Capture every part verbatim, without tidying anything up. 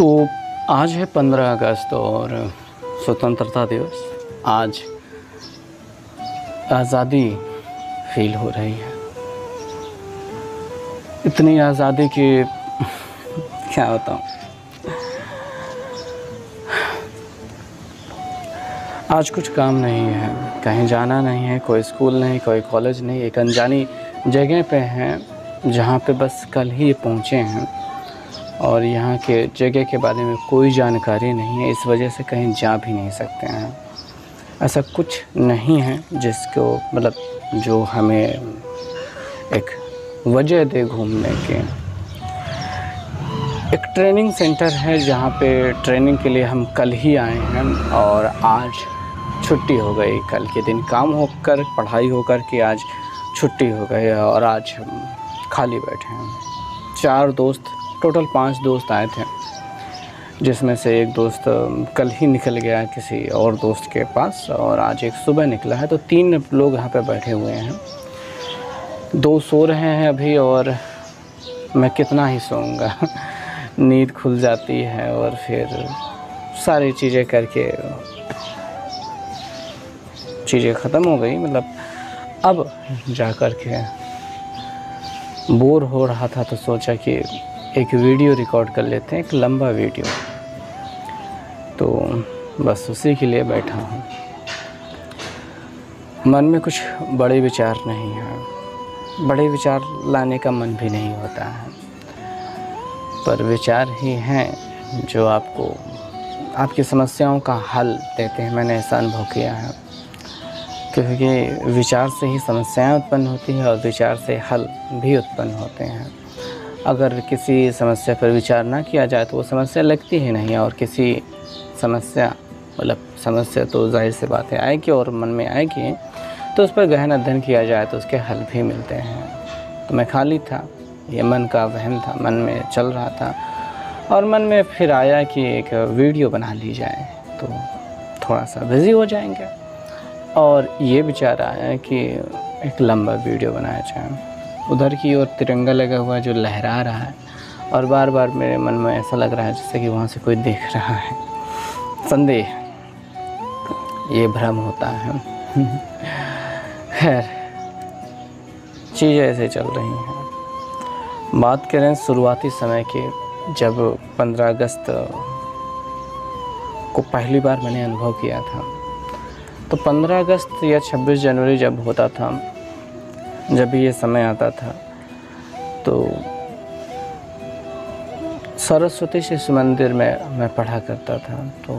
तो आज है पंद्रह अगस्त और स्वतंत्रता दिवस। आज आज़ादी फील हो रही है, इतनी आज़ादी कि क्या बताऊँ। आज कुछ काम नहीं है, कहीं जाना नहीं है, कोई स्कूल नहीं, कोई कॉलेज नहीं, एक अनजानी जगह पे हैं जहाँ पे बस कल ही पहुँचे हैं और यहाँ के जगह के बारे में कोई जानकारी नहीं है, इस वजह से कहीं जा भी नहीं सकते हैं। ऐसा कुछ नहीं है जिसको मतलब जो हमें एक वजह दे घूमने की। एक ट्रेनिंग सेंटर है जहाँ पे ट्रेनिंग के लिए हम कल ही आए हैं और आज छुट्टी हो गई। कल के दिन काम होकर पढ़ाई होकर कि आज छुट्टी हो गई और आज हम खाली बैठे हैं। चार दोस्त, टोटल पांच दोस्त आए थे, जिसमें से एक दोस्त कल ही निकल गया किसी और दोस्त के पास और आज एक सुबह निकला है। तो तीन लोग यहाँ पे बैठे हुए हैं। दो सो रहे हैं अभी और मैं कितना ही सोऊंगा। नींद खुल जाती है और फिर सारी चीज़ें करके चीज़ें ख़त्म हो गई। मतलब अब जा कर के बोर हो रहा था तो सोचा कि एक वीडियो रिकॉर्ड कर लेते हैं, एक लंबा वीडियो। तो बस उसी के लिए बैठा हूँ। मन में कुछ बड़े विचार नहीं है, बड़े विचार लाने का मन भी नहीं होता है, पर विचार ही हैं जो आपको आपकी समस्याओं का हल देते हैं। मैंने ऐसा अनुभव किया है, क्योंकि विचार से ही समस्याएं उत्पन्न होती हैं और विचार से हल भी उत्पन्न होते हैं। अगर किसी समस्या पर विचार ना किया जाए तो वो समस्या लगती ही नहीं है, और किसी समस्या मतलब समस्या तो जाहिर सी बात है आएगी और मन में आएगी, तो उस पर गहन अध्ययन किया जाए तो उसके हल भी मिलते हैं। तो मैं खाली था, ये मन का वहम था, मन में चल रहा था और मन में फिर आया कि एक वीडियो बना ली जाए तो थोड़ा सा बिज़ी हो जाएंगे, और ये विचार आया कि एक लंबा वीडियो बनाया जाए। उधर की ओर तिरंगा लगा हुआ जो लहरा रहा है और बार बार मेरे मन में ऐसा लग रहा है जैसे कि वहाँ से कोई देख रहा है। संदेह, ये भ्रम होता है। खैर, चीज़ें ऐसे चल रही हैं। बात करें शुरुआती समय के, जब पंद्रह अगस्त को पहली बार मैंने अनुभव किया था, तो पंद्रह अगस्त या छब्बीस जनवरी जब होता था, जब भी ये समय आता था, तो सरस्वती शिशु मंदिर में मैं पढ़ा करता था। तो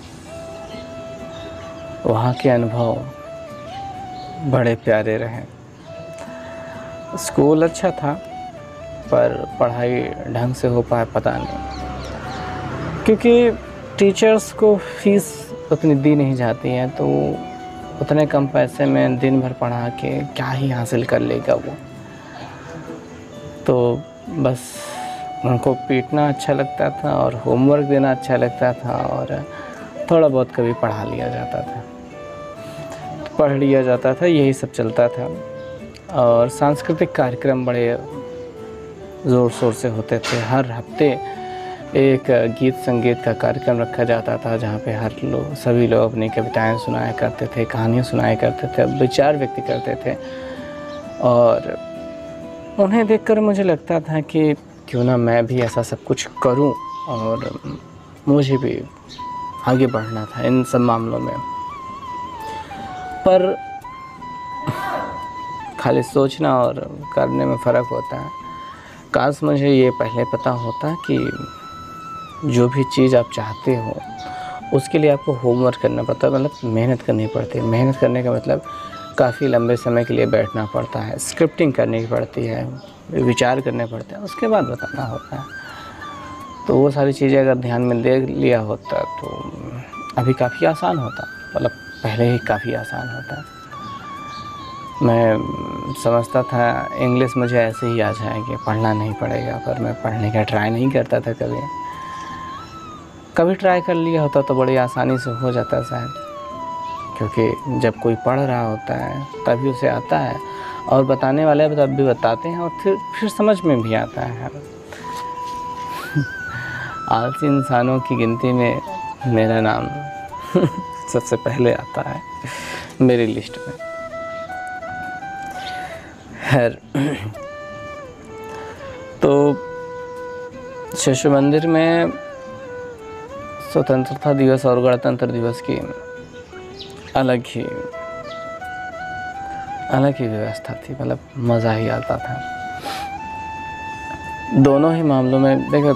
वहाँ के अनुभव बड़े प्यारे रहे। स्कूल अच्छा था पर पढ़ाई ढंग से हो पाए पता नहीं, क्योंकि टीचर्स को फीस उतनी दी नहीं जाती है, तो उतने कम पैसे में दिन भर पढ़ा के क्या ही हासिल कर लेगा वो। तो बस उनको पीटना अच्छा लगता था और होमवर्क देना अच्छा लगता था, और थोड़ा बहुत कभी पढ़ा लिया जाता था, तो पढ़ लिया जाता था, यही सब चलता था। और सांस्कृतिक कार्यक्रम बड़े ज़ोर शोर से होते थे। हर हफ्ते एक गीत संगीत का कार्यक्रम रखा जाता था, जहाँ पे हर लोग सभी लोग अपनी कविताएं सुनाया करते थे, कहानियाँ सुनाया करते थे, विचार व्यक्त करते थे। और उन्हें देखकर मुझे लगता था कि क्यों ना मैं भी ऐसा सब कुछ करूं, और मुझे भी आगे बढ़ना था इन सब मामलों में। पर खाली सोचना और करने में फ़र्क होता है। काश मुझे ये पहले पता होता कि जो भी चीज़ आप चाहते हो उसके लिए आपको होमवर्क करना पड़ता है, मतलब मेहनत करनी पड़ती है। मेहनत करने का मतलब काफ़ी लंबे समय के लिए बैठना पड़ता है, स्क्रिप्टिंग करनी पड़ती है, विचार करने पड़ते हैं, उसके बाद बताना होता है। तो वो सारी चीज़ें अगर ध्यान में दे लिया होता तो अभी काफ़ी आसान होता, मतलब पहले ही काफ़ी आसान होता। मैं समझता था इंग्लिश मुझे ऐसे ही आ जाएगी, पढ़ना नहीं पड़ेगा, पर मैं पढ़ने का ट्राई नहीं करता था। कभी कभी ट्राई कर लिया होता तो बड़ी आसानी से हो जाता शायद, क्योंकि जब कोई पढ़ रहा होता है तभी उसे आता है, और बताने वाले तब भी बताते हैं और फिर फिर समझ में भी आता है। आलसी इंसानों की गिनती में मेरा नाम सबसे पहले आता है मेरी लिस्ट में। खैर, तो शिशु मंदिर में स्वतंत्रता दिवस और गणतंत्र दिवस की अलग ही अलग ही व्यवस्था थी, मतलब मज़ा ही आता था दोनों ही मामलों में। देखो,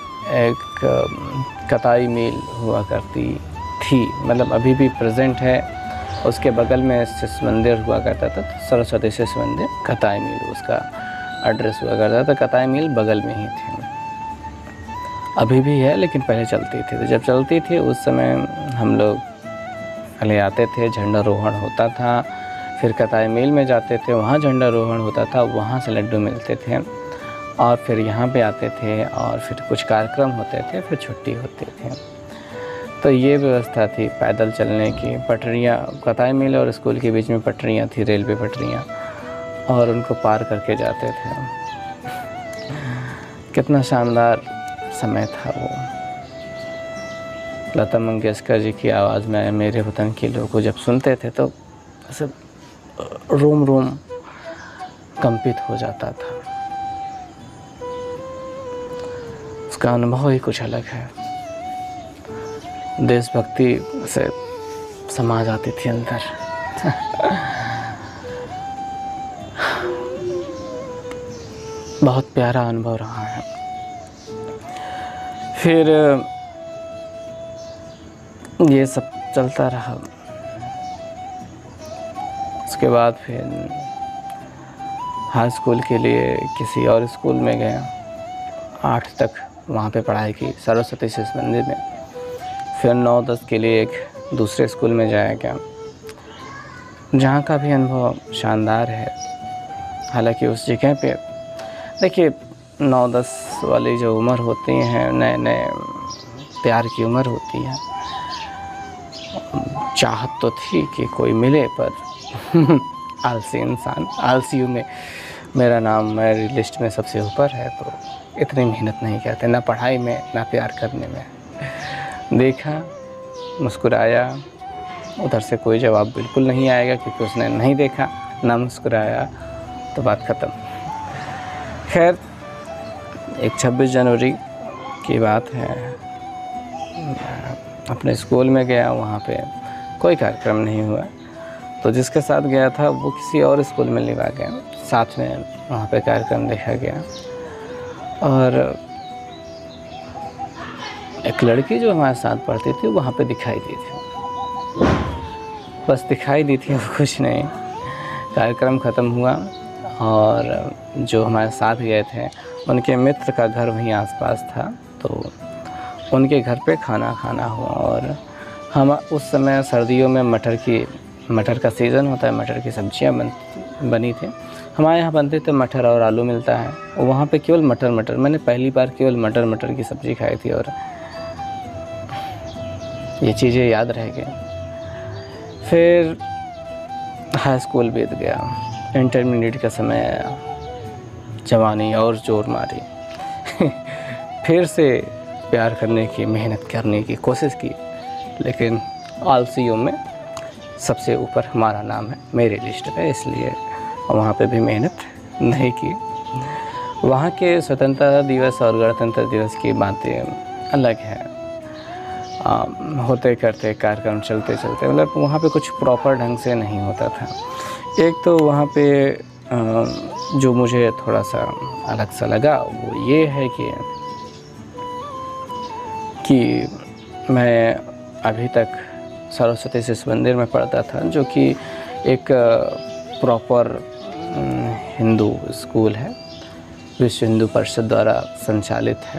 एक कताई मिल हुआ करती थी, मतलब अभी भी प्रेजेंट है, उसके बगल में शिशु मंदिर हुआ करता था, तो सरस्वती शिशु मंदिर कताई मिल उसका एड्रेस हुआ करता था। कताई मिल बगल में ही थी, अभी भी है, लेकिन पहले चलती थी। तो जब चलती थी उस समय हम लोग पहले आते थे, झंडारोहण होता था, फिर कताई मिल में जाते थे, वहाँ झंडारोहण होता था, वहाँ से लड्डू मिलते थे, और फिर यहाँ पे आते थे और फिर कुछ कार्यक्रम होते थे, फिर छुट्टी होती थी। तो ये व्यवस्था थी पैदल चलने की। पटरियाँ, कताई मिल और स्कूल के बीच में पटरियाँ थी, रेलवे पटरियाँ, और उनको पार करके जाते थे। कितना शानदार समय था वो। लता मंगेशकर जी की आवाज़ में मेरे वतन के लोगों को जब सुनते थे तो ऐसे रोम रोम कंपित हो जाता था। उसका अनुभव ही कुछ अलग है। देशभक्ति से समा जाती थी अंदर। बहुत प्यारा अनुभव रहा है। फिर ये सब चलता रहा। उसके बाद फिर हाई स्कूल के लिए किसी और स्कूल में गया, आठ तक वहाँ पे पढ़ाई की सरस्वती शिशु मंदिर में। फिर नौ दस के लिए एक दूसरे स्कूल में जाया गया, जहाँ का भी अनुभव शानदार है। हालांकि उस जगह पे देखिए, नौ दस वाली जो उम्र होती हैं, नए नए प्यार की उम्र होती है, चाहत तो थी कि कोई मिले, पर आलसी इंसान, आलसियों में मेरा नाम मेरी लिस्ट में सबसे ऊपर है, तो इतनी मेहनत नहीं करते, ना पढ़ाई में ना प्यार करने में। देखा, मुस्कुराया, उधर से कोई जवाब बिल्कुल नहीं आएगा, क्योंकि उसने नहीं देखा ना मुस्कुराया, तो बात ख़त्म। खैर, एक छब्बीस जनवरी की बात है, अपने स्कूल में गया, वहाँ पे कोई कार्यक्रम नहीं हुआ, तो जिसके साथ गया था वो किसी और स्कूल में लिवा गया, साथ में वहाँ पे कार्यक्रम देखा गया। और एक लड़की जो हमारे साथ पढ़ती थी वहाँ पे दिखाई दी थी, बस दिखाई दी थी, कुछ नहीं। कार्यक्रम ख़त्म हुआ और जो हमारे साथ गए थे उनके मित्र का घर वहीं आसपास था, तो उनके घर पे खाना खाना हुआ। और हम उस समय सर्दियों में मटर की मटर का सीज़न होता है, मटर की सब्जियां बन बनी थी। हमारे यहाँ बनते थे मटर और आलू मिलता है, और वहाँ पे केवल मटर मटर मैंने पहली बार केवल मटर मटर की सब्ज़ी खाई थी, और ये चीज़ें याद रह गई। फिर हाई स्कूल बीत गया, इंटरमीडिएट का समय आया, जवानी और जोर मारी। फिर से प्यार करने की, मेहनत करने की कोशिश की, लेकिन आलसियों में सबसे ऊपर हमारा नाम है मेरी लिस्ट पे, इसलिए वहाँ पे भी मेहनत नहीं की। वहाँ के स्वतंत्रता दिवस और गणतंत्र दिवस की बातें अलग है। आ, होते करते कार्यक्रम चलते चलते मतलब वहाँ पे कुछ प्रॉपर ढंग से नहीं होता था। एक तो वहाँ पे आ, जो मुझे थोड़ा सा अलग सा लगा वो ये है कि कि मैं अभी तक सरस्वती शिशु मंदिर में पढ़ता था, जो कि एक प्रॉपर हिंदू स्कूल है, विश्व हिंदू परिषद द्वारा संचालित है।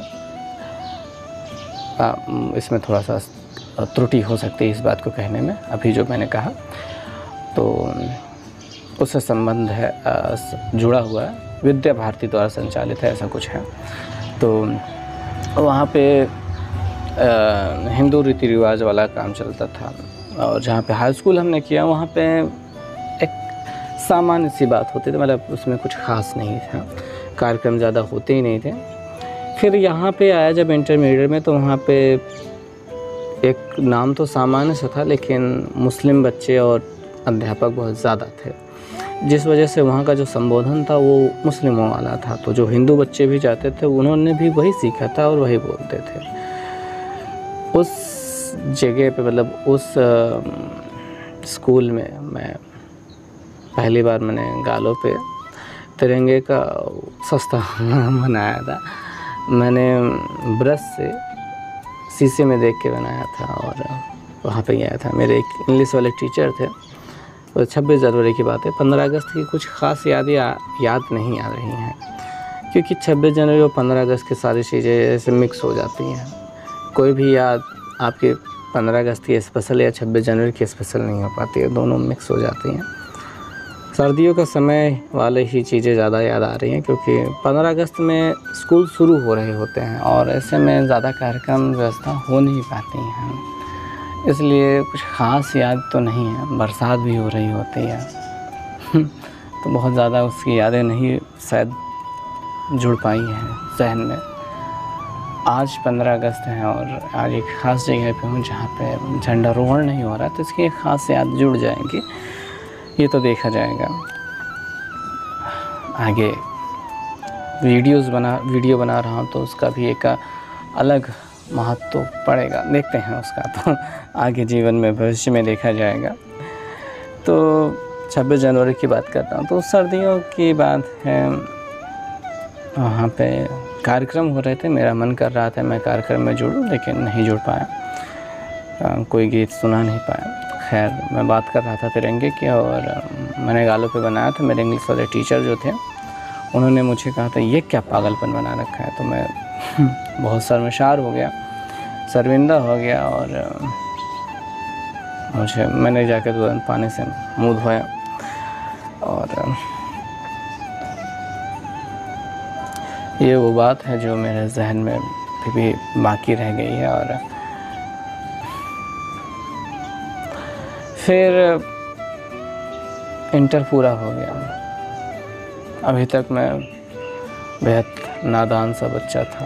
आ, इसमें थोड़ा सा त्रुटि हो सकती है इस बात को कहने में, अभी जो मैंने कहा तो उससे संबंध है, आ, जुड़ा हुआ है, विद्या भारती द्वारा संचालित है, ऐसा कुछ है। तो वहाँ पे आ, हिंदू रीति रिवाज वाला काम चलता था। और जहाँ पे हाई स्कूल हमने किया वहाँ पे एक सामान्य सी बात होती थी, मतलब उसमें कुछ ख़ास नहीं था, कार्यक्रम ज़्यादा होते ही नहीं थे। फिर यहाँ पे आया जब इंटरमीडिएट में, तो वहाँ पे एक नाम तो सामान्य सा था, लेकिन मुस्लिम बच्चे और अध्यापक बहुत ज़्यादा थे, जिस वजह से वहाँ का जो संबोधन था वो मुस्लिमों वाला था। तो जो हिंदू बच्चे भी जाते थे उन्होंने भी वही सीखा था और वही बोलते थे। उस जगह पे, मतलब उस स्कूल में मैं पहली बार मैंने गालों पे तिरंगे का सस्ता बनाया था। मैंने ब्रश से शीशे में देख के बनाया था और वहाँ पे गया था। मेरे एक इंग्लिश वाले टीचर थे, और छब्बीस जनवरी की बात है, पंद्रह अगस्त की कुछ ख़ास यादें याद नहीं आ रही हैं, क्योंकि छब्बीस जनवरी और पंद्रह अगस्त की सारी चीज़ें ऐसे मिक्स हो जाती हैं। कोई भी याद आपके पंद्रह अगस्त की स्पेशल या छब्बीस जनवरी की स्पेशल नहीं हो पाती है, दोनों मिक्स हो जाती हैं। सर्दियों का समय वाले ही चीज़ें ज़्यादा याद आ रही हैं, क्योंकि पंद्रह अगस्त में स्कूल शुरू हो रहे होते हैं और ऐसे में ज़्यादा कार्यक्रम व्यवस्था हो नहीं पाती हैं, इसलिए कुछ ख़ास याद तो नहीं है। बरसात भी हो रही होती है तो बहुत ज़्यादा उसकी यादें नहीं शायद जुड़ पाई हैं जहन में। आज पंद्रह अगस्त है और आज एक ख़ास जगह पे हूँ जहाँ पे झंडारोहण नहीं हो रहा, तो इसकी एक ख़ास याद जुड़ जाएगी, ये तो देखा जाएगा। आगे वीडियोस बना वीडियो बना रहा हूँ तो उसका भी एक अलग महत्व तो पड़ेगा, देखते हैं उसका तो आगे जीवन में भविष्य में देखा जाएगा। तो छब्बीस जनवरी की बात करता हूँ, तो सर्दियों की बात है, वहाँ पे कार्यक्रम हो रहे थे। मेरा मन कर रहा था मैं कार्यक्रम में जुड़ूं, लेकिन नहीं जुड़ पाया, कोई गीत सुना नहीं पाया। खैर, मैं बात कर रहा था तिरंगे की और मैंने गालों पे बनाया था। मेरे इंग्लिश वाले टीचर जो थे उन्होंने मुझे कहा था ये क्या पागलपन बना रखा है, तो मैं बहुत शर्मसार हो गया, शर्मिंदा हो गया और मुझे मैंने जाकर तुरंत पानी से मुँह धोया और ये वो बात है जो मेरे जहन में भी, भी बाकी रह गई है। और फिर इंटर पूरा हो गया। अभी तक मैं बेहद नादान सा बच्चा था।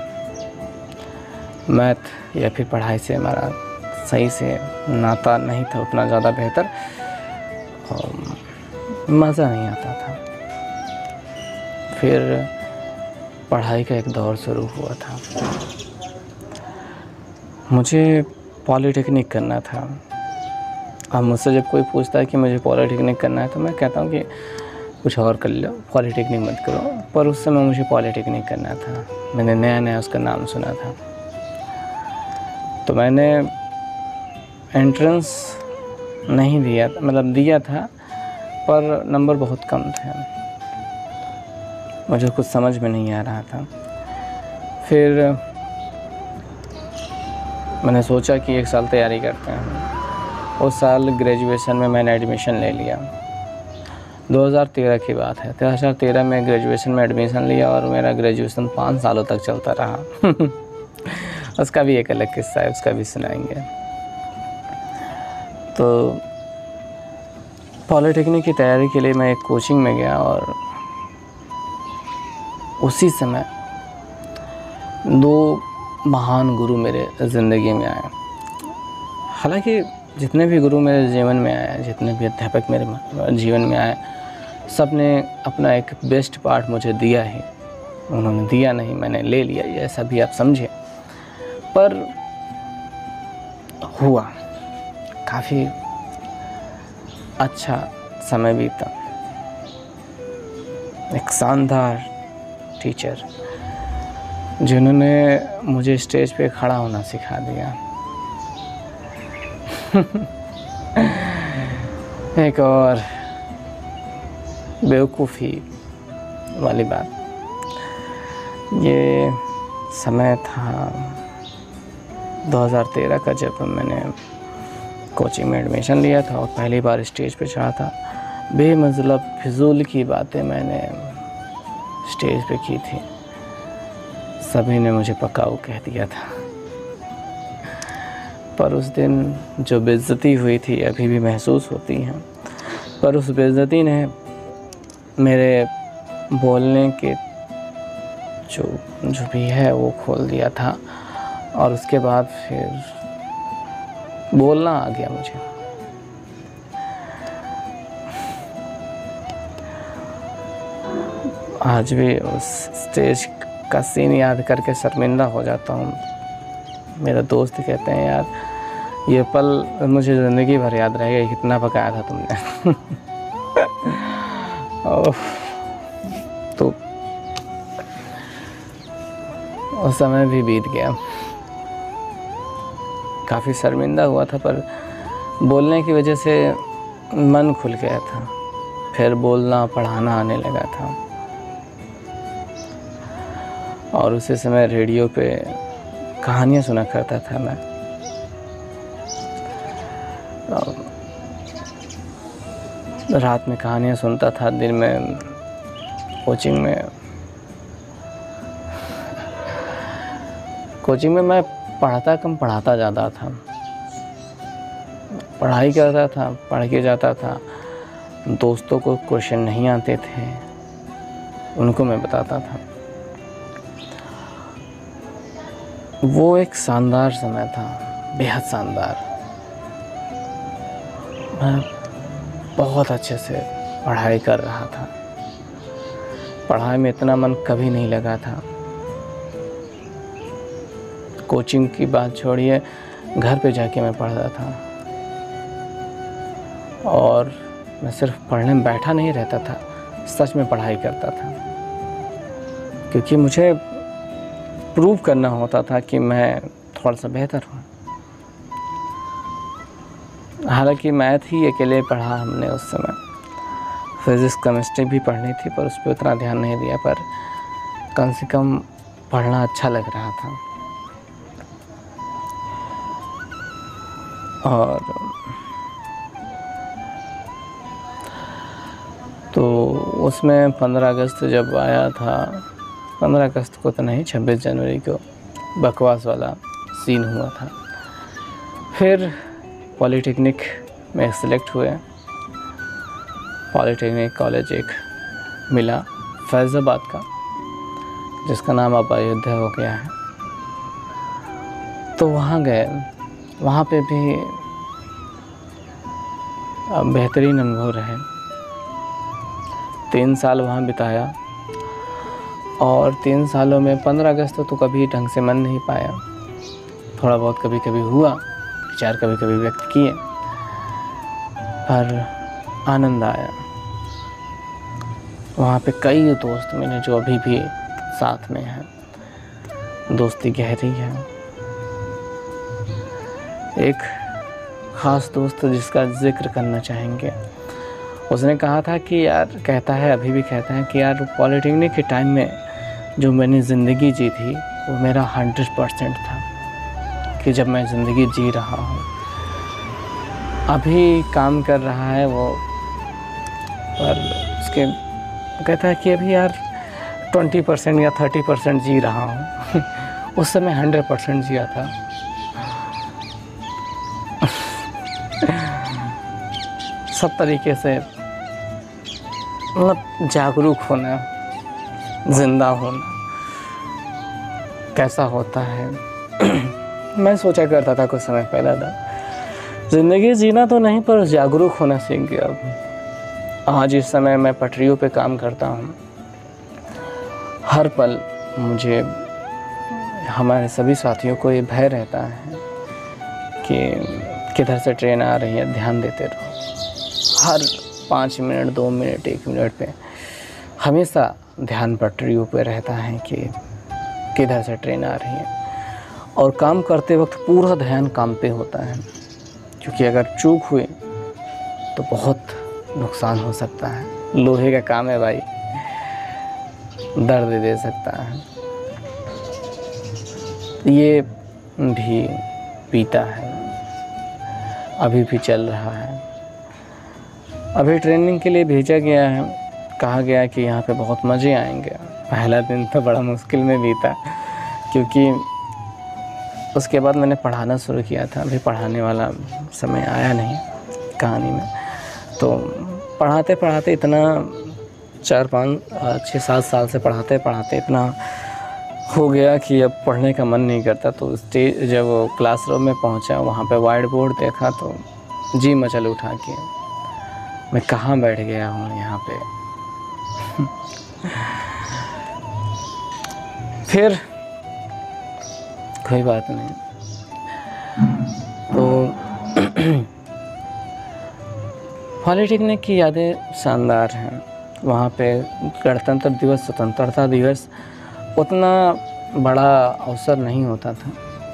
मैथ या फिर पढ़ाई से हमारा सही से नाता नहीं था उतना ज़्यादा बेहतर, और मज़ा नहीं आता था। फिर पढ़ाई का एक दौर शुरू हुआ था। मुझे पॉलिटेक्निक करना था। अब मुझसे जब कोई पूछता है कि मुझे पॉलिटेक्निक करना है तो मैं कहता हूँ कि कुछ और कर लो, पॉलिटेक्निक मत करो। पर उस समय मुझे पॉलिटेक्निक करना था, मैंने नया नया उसका नाम सुना था। तो मैंने एंट्रेंस नहीं दिया, मतलब दिया था पर नंबर बहुत कम थे, मुझे कुछ समझ में नहीं आ रहा था। फिर मैंने सोचा कि एक साल तैयारी करते हैं। उस साल ग्रेजुएशन में मैंने एडमिशन ले लिया। दो हज़ार तेरह की बात है। दो हज़ार तेरह में ग्रेजुएशन में एडमिशन लिया और मेरा ग्रेजुएशन पाँच सालों तक चलता रहा उसका भी एक अलग किस्सा है, उसका भी सुनाएंगे। तो पॉलिटेक्निक की तैयारी के लिए मैं एक कोचिंग में गया और उसी समय दो महान गुरु मेरे ज़िंदगी में आए। हालांकि जितने भी गुरु मेरे जीवन में आए, जितने भी अध्यापक मेरे जीवन में आए, सब ने अपना एक बेस्ट पार्ट मुझे दिया ही। उन्होंने दिया नहीं, मैंने ले लिया, ये ऐसा भी आप समझे। पर हुआ काफ़ी अच्छा समय बीता। एक शानदार टीचर जिन्होंने मुझे स्टेज पे खड़ा होना सिखा दिया। एक और बेवकूफ़ी वाली बात, ये समय था दो हज़ार तेरह का, जब मैंने कोचिंग में एडमिशन लिया था और पहली बार स्टेज पे चढ़ा था। बेमतलब फिजूल की बातें मैंने स्टेज पे की थी। सभी ने मुझे पकाऊ कह दिया था। पर उस दिन जो बेइज्जती हुई थी अभी भी महसूस होती है। पर उस बेइज्जती ने मेरे बोलने के जो जो भी है वो खोल दिया था। और उसके बाद फिर बोलना आ गया मुझे। आज भी उस स्टेज का सीन याद करके शर्मिंदा हो जाता हूँ। मेरे दोस्त कहते हैं यार ये पल मुझे ज़िंदगी भर याद रहेगा, कितना पकाया था तुमने। तो उस समय भी बीत गया। काफ़ी शर्मिंदा हुआ था, पर बोलने की वजह से मन खुल गया था। फिर बोलना पढ़ाना आने लगा था। और उसी समय रेडियो पे कहानियाँ सुना करता था मैं। रात में कहानियाँ सुनता था, दिन में कोचिंग में कोचिंग में मैं पढ़ता कम पढ़ाता ज़्यादा था। पढ़ाई करता था, पढ़ के जाता था। दोस्तों को क्वेश्चन नहीं आते थे, उनको मैं बताता था। वो एक शानदार समय था, बेहद शानदार। मैं बहुत अच्छे से पढ़ाई कर रहा था। पढ़ाई में इतना मन कभी नहीं लगा था। कोचिंग की बात छोड़िए, घर पे जाके मैं पढ़ता था। और मैं सिर्फ पढ़ने में बैठा नहीं रहता था, सच में पढ़ाई करता था। क्योंकि मुझे प्रूव करना होता था कि मैं थोड़ा सा बेहतर हूँ। हालांकि मैथ ही अकेले पढ़ा हमने उस समय। फिज़िक्स केमिस्ट्री भी पढ़नी थी, पर उस पर उतना ध्यान नहीं दिया। पर कम से कम पढ़ना अच्छा लग रहा था। और तो उसमें पंद्रह अगस्त जब आया था, पंद्रह अगस्त को तो नहीं, छब्बीस जनवरी को बकवास वाला सीन हुआ था। फिर पॉलिटेक्निक में सेलेक्ट हुए। पॉलिटेक्निक कॉलेज एक मिला फैज़ाबाद का, जिसका नाम अब अयोध्या हो गया है। तो वहाँ गए। वहाँ पे भी बेहतरीन अनुभव रहे। तीन साल वहाँ बिताया। और तीन सालों में पंद्रह अगस्त तो कभी ढंग से मन नहीं पाया। थोड़ा बहुत कभी कभी हुआ, विचार कभी कभी व्यक्त किए, पर आनंद आया। वहाँ पे कई दोस्त मिले जो अभी भी साथ में हैं। दोस्ती गहरी है। एक ख़ास दोस्त जिसका जिक्र करना चाहेंगे। उसने कहा था कि यार, कहता है अभी भी कहता है कि यार पॉलिटेक्निक के टाइम में जो मैंने ज़िंदगी जी थी वो मेरा हंड्रेड परसेंट था। कि जब मैं ज़िंदगी जी रहा हूँ, अभी काम कर रहा है वो, पर उसके कहता है कि अभी यार ट्वेंटी परसेंट या थर्टी परसेंट जी रहा हूँ। उस समय हंड्रेड परसेंट जिया था। सब तरीके से मतलब जागरूक होना, जिंदा होना कैसा होता है। मैं सोचा करता था कुछ समय पहले था, ज़िंदगी जीना तो नहीं पर जागरूक होना सीख गया अब। आज इस समय मैं पटरियों पे काम करता हूँ। हर पल मुझे, हमारे सभी साथियों को ये भय रहता है कि किधर से ट्रेन आ रही है, ध्यान देते रहो। हर पाँच मिनट, दो मिनट, एक मिनट पे हमेशा ध्यान पटरियों पे रहता है कि किधर से ट्रेन आ रही है। और काम करते वक्त पूरा ध्यान काम पे होता है, क्योंकि अगर चूक हुई तो बहुत नुकसान हो सकता है। लोहे का काम है भाई, दर्द दे सकता है। ये भी पीता है, अभी भी चल रहा है। अभी ट्रेनिंग के लिए भेजा गया है। कहा गया कि यहाँ पे बहुत मज़े आएंगे। पहला दिन तो बड़ा मुश्किल में बीता, क्योंकि उसके बाद मैंने पढ़ाना शुरू किया था। अभी पढ़ाने वाला समय आया नहीं कहानी में। तो पढ़ाते पढ़ाते इतना चार पाँच छः सात साल से पढ़ाते पढ़ाते इतना हो गया कि अब पढ़ने का मन नहीं करता। तो स्टेज जब क्लासरूम में पहुंचा, वहाँ पे वाइट बोर्ड देखा तो जी मचल उठा के मैं कहाँ बैठ गया हूँ यहाँ पे। फिर कोई बात नहीं। तो पॉलिटेक्निक की यादें शानदार हैं। वहाँ पे गणतंत्र दिवस, स्वतंत्रता दिवस उतना बड़ा अवसर नहीं होता था,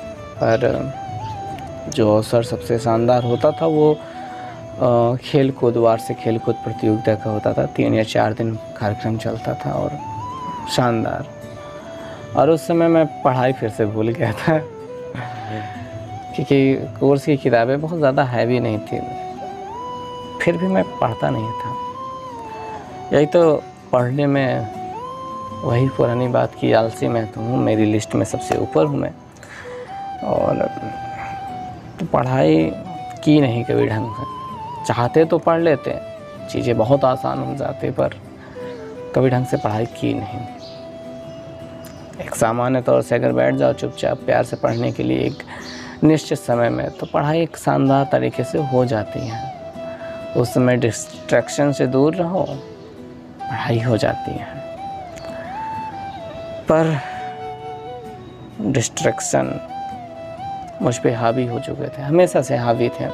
पर जो अवसर सबसे शानदार होता था वो खेल कूद, वार्षिक खेल कूद प्रतियोगिता का होता था। तीन या चार दिन कार्यक्रम चलता था और शानदार। और उस समय मैं पढ़ाई फिर से भूल गया था क्योंकि कोर्स की किताबें बहुत ज़्यादा हैवी नहीं थी, फिर भी मैं पढ़ता नहीं था। यही तो पढ़ने में वही पुरानी बात की, आलसी मैं तो हूँ, मेरी लिस्ट में सबसे ऊपर हूँ मैं। और तो पढ़ाई की नहीं कभी ढंग से। चाहते तो पढ़ लेते, चीज़ें बहुत आसान हो जाती, पर कभी ढंग से पढ़ाई की नहीं। एक सामान्य तौर से अगर बैठ जाओ चुपचाप प्यार से पढ़ने के लिए एक निश्चित समय में, तो पढ़ाई एक शानदार तरीके से हो जाती है। उस समय डिस्ट्रैक्शन से दूर रहो, पढ़ाई हो जाती है। पर डिस्ट्रैक्शन मुझ पे हावी हो चुके थे, हमेशा से हावी थे।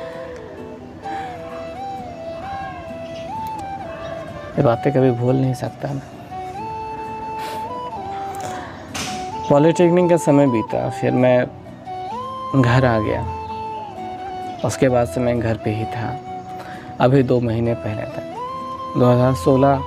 ये बातें कभी भूल नहीं सकता मैं। पॉलिटेक्निक का समय बीता, फिर मैं घर आ गया। उसके बाद से मैं घर पे ही था। अभी दो महीने पहले तक दो हज़ार सोलह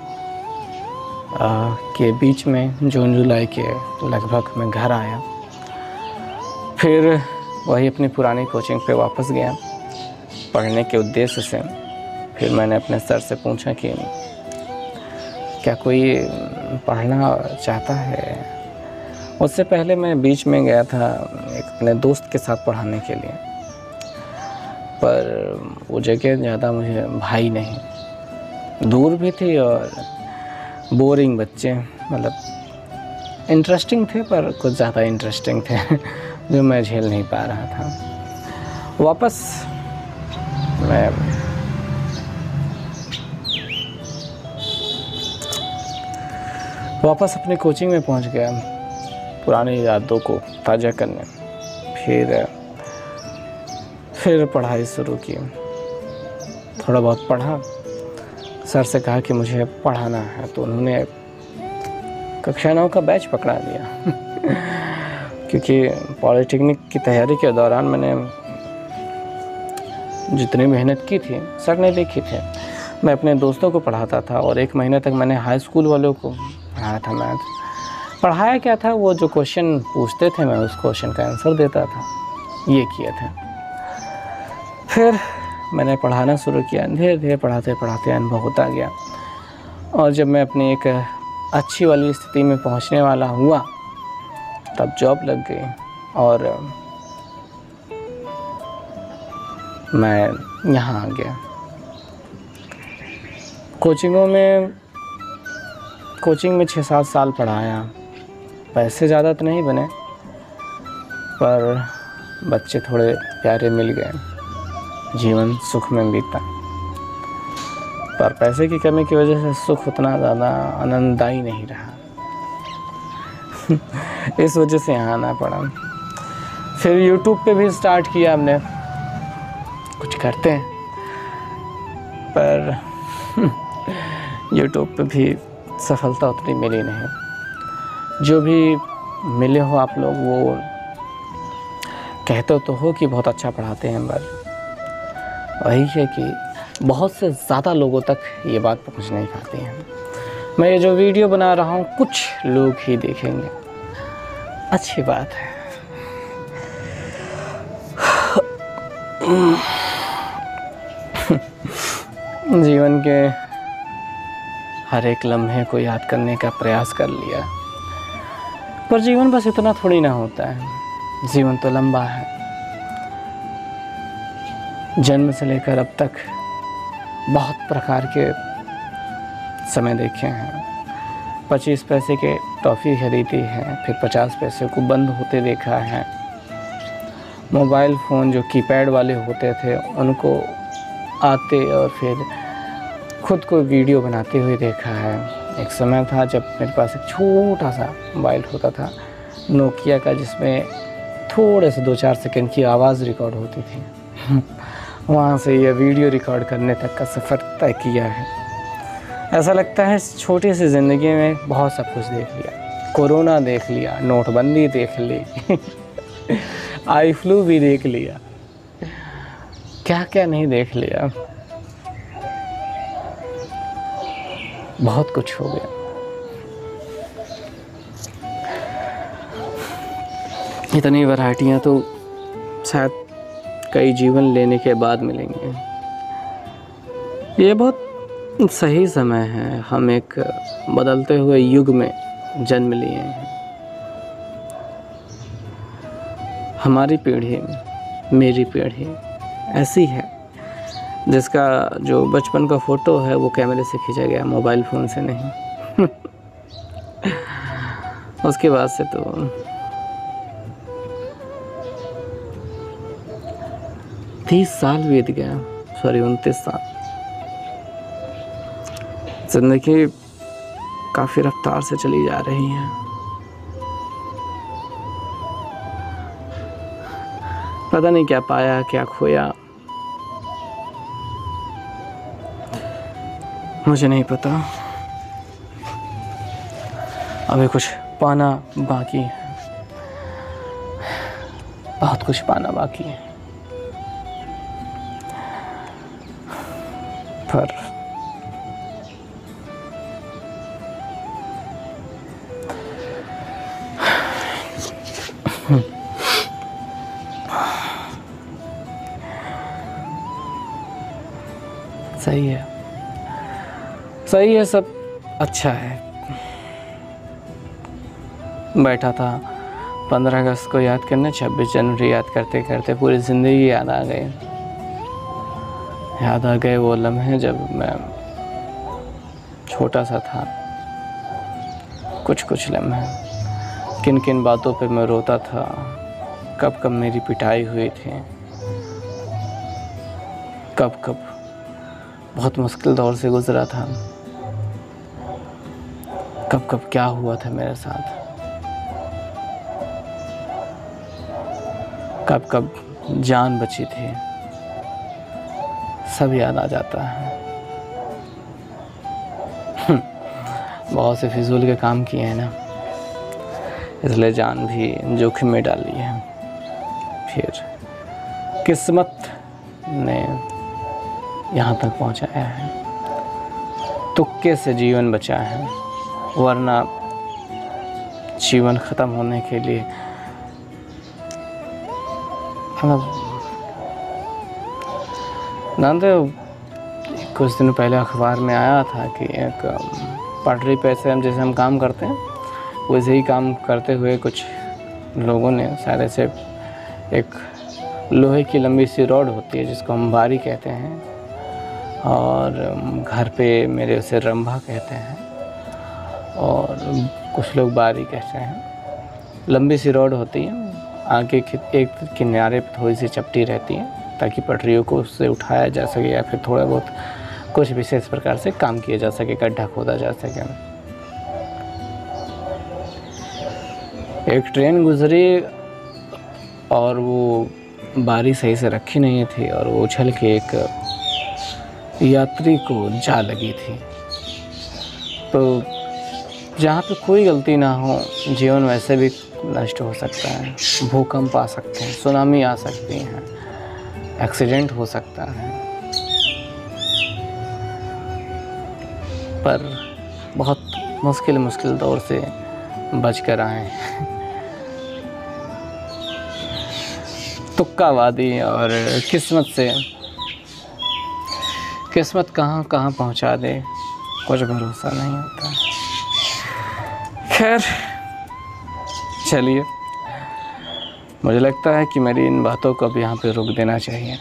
के बीच में, जून जुलाई के लगभग मैं घर आया। फिर वही अपनी पुरानी कोचिंग पे वापस गया पढ़ने के उद्देश्य से। फिर मैंने अपने सर से पूछा कि क्या कोई पढ़ना चाहता है। उससे पहले मैं बीच में गया था एक अपने दोस्त के साथ पढ़ाने के लिए, पर वो जगह ज़्यादा मुझे भाई नहीं, दूर भी थी और बोरिंग बच्चे, मतलब इंटरेस्टिंग थे पर कुछ ज़्यादा इंटरेस्टिंग थे जो मैं झेल नहीं पा रहा था। वापस मैं वापस अपने कोचिंग में पहुंच गया पुरानी यादों को ताज़ा करने। फिर फिर पढ़ाई शुरू की, थोड़ा बहुत पढ़ा। सर से कहा कि मुझे पढ़ाना है, तो उन्होंने कक्षा नौ का बैच पकड़ा दिया क्योंकि पॉलिटेक्निक की तैयारी के दौरान मैंने जितनी मेहनत की थी सर ने देखी थे। मैं अपने दोस्तों को पढ़ाता था और एक महीने तक मैंने हाई स्कूल वालों को पढ़ाया था। मैथ पढ़ाया क्या था, वो जो क्वेश्चन पूछते थे मैं उस क्वेश्चन का आंसर देता था, ये किया था। फिर मैंने पढ़ाना शुरू किया, धीरे धीरे पढ़ाते पढ़ाते अनुभव होता गया। और जब मैं अपनी एक अच्छी वाली स्थिति में पहुंचने वाला हुआ, तब जॉब लग गई और मैं यहाँ आ गया। कोचिंगों में कोचिंग में छः सात साल पढ़ाया। पैसे ज़्यादा तो नहीं बने, पर बच्चे थोड़े प्यारे मिल गए, जीवन सुख में बीता। पर पैसे की कमी की वजह से सुख उतना ज़्यादा आनंददायी नहीं रहा इस वजह से यहाँ आना पड़ा। फिर यूट्यूब पे भी स्टार्ट किया हमने, कुछ करते हैं, पर यूट्यूब पे भी सफलता उतनी मिली नहीं। जो भी मिले हो आप लोग, वो कहते तो हो कि बहुत अच्छा पढ़ाते हैं, पर वही है कि बहुत से ज़्यादा लोगों तक ये बात पहुंच नहीं पाती है। मैं ये जो वीडियो बना रहा हूँ कुछ लोग ही देखेंगे, अच्छी बात है। जीवन के हर एक लम्हे को याद करने का प्रयास कर लिया, पर जीवन बस इतना थोड़ी ना होता है। जीवन तो लंबा है। जन्म से लेकर अब तक बहुत प्रकार के समय देखे हैं। पच्चीस पैसे के टॉफ़ी खरीदी है, फिर पचास पैसे को बंद होते देखा है। मोबाइल फ़ोन जो कीपैड वाले होते थे उनको आते और फिर खुद को वीडियो बनाते हुए देखा है। एक समय था जब मेरे पास एक छोटा सा मोबाइल होता था नोकिया का, जिसमें थोड़े से दो चार सेकंड की आवाज़ रिकॉर्ड होती थी। वहाँ से यह वीडियो रिकॉर्ड करने तक का सफ़र तय किया है। ऐसा लगता है इस छोटी सी ज़िंदगी में बहुत सब कुछ देख लिया। कोरोना देख लिया, नोटबंदी देख ली, आई फ्लू भी देख लिया, क्या क्या नहीं देख लिया। बहुत कुछ हो गया। इतनी वैरायटियाँ तो शायद कई जीवन लेने के बाद मिलेंगे। ये बहुत सही समय है। हम एक बदलते हुए युग में जन्म लिए हैं। हमारी पीढ़ी, मेरी पीढ़ी ऐसी है जिसका जो बचपन का फ़ोटो है वो कैमरे से खींचा गया, मोबाइल फ़ोन से नहीं। उसके बाद से तो तीस साल बीत गया, सॉरी उनतीस साल। ज़िंदगी काफ़ी रफ्तार से चली जा रही है। पता नहीं क्या पाया क्या खोया, मुझे नहीं पता। अभी कुछ पाना बाकी है, बहुत कुछ पाना बाकी है। पर सही है, सही है, सब अच्छा है। बैठा था पंद्रह अगस्त को याद करने, छब्बीस जनवरी याद करते करते पूरी ज़िंदगी याद आ गई। याद आ गए वो लम्हे जब मैं छोटा सा था। कुछ कुछ लम्हे, किन किन बातों पे मैं रोता था, कब कब मेरी पिटाई हुई थी, कब कब बहुत मुश्किल दौर से गुज़रा था, कब कब क्या हुआ था मेरे साथ, कब कब जान बची थी, सब याद आ जाता है। बहुत से फिजूल के काम किए हैं ना, इसलिए जान भी जोखिम में डाली है। फिर किस्मत ने यहाँ तक पहुँचाया है, तुक्के से जीवन बचा है, वरना जीवन ख़त्म होने के लिए मतलब जानते हो, कुछ दिन पहले अखबार में आया था कि एक पटरी पे से हम जैसे हम काम करते हैं वैसे ही काम करते हुए कुछ लोगों ने शायद ऐसे एक लोहे की लंबी सी रॉड होती है जिसको हम बारी कहते हैं, और घर पे मेरे उसे रंभा कहते हैं, और कुछ लोग बारी कहते हैं। लंबी सी रॉड होती है, आगे एक किनारे पर थोड़ी सी चपटी रहती है ताकि पटरियों को उससे उठाया जा सके या फिर थोड़ा बहुत कुछ विशेष प्रकार से काम किया जा सके, गड्ढा खोदा जा सके। एक ट्रेन गुजरी और वो बारी सही से रखी नहीं थी और वो उछल के एक यात्री को जा लगी थी। तो जहाँ पे कोई गलती ना हो, जीवन वैसे भी नष्ट हो सकता है, भूकंप आ सकते हैं, सुनामी आ सकती हैं, एक्सीडेंट हो सकता है। पर बहुत मुश्किल मुश्किल दौर से बच कर आए। तुक्कावादी और किस्मत से, किस्मत कहाँ कहाँ पहुँचा दे कुछ भरोसा नहीं होता। खैर चलिए, मुझे लगता है कि मेरी इन बातों को अब यहाँ पे रोक देना चाहिए।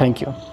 Thank you.